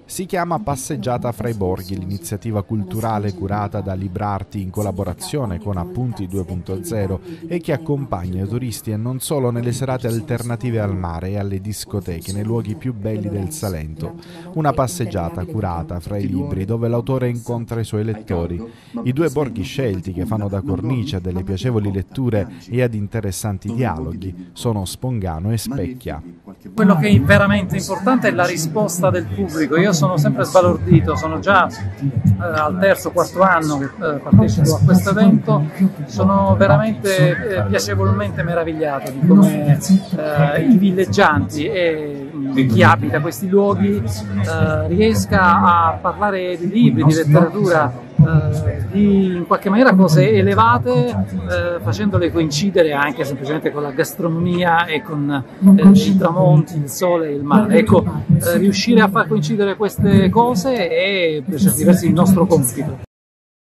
Si chiama Passeggiata fra i borghi, l'iniziativa culturale curata da Librarti in collaborazione con Appunti 2.0 e che accompagna i turisti e non solo nelle serate alternative al mare e alle discoteche, nei luoghi più belli del Salento. Una passeggiata curata fra i libri dove l'autore incontra i suoi lettori. I due borghi scelti che fanno da cornice a delle piacevoli letture e ad interessanti dialoghi sono Spongano e Specchia. Quello che è veramente importante è la risposta del pubblico. Io sono sempre sbalordito, sono già al terzo o quarto anno che partecipo a questo evento, sono veramente piacevolmente meravigliato di come i villeggianti e chi abita questi luoghi riesca a parlare di libri, di letteratura, di in qualche maniera cose elevate, facendole coincidere anche semplicemente con la gastronomia e con i tramonti, il sole e il mare. Ecco, riuscire a far coincidere queste cose è per certi versi il nostro compito.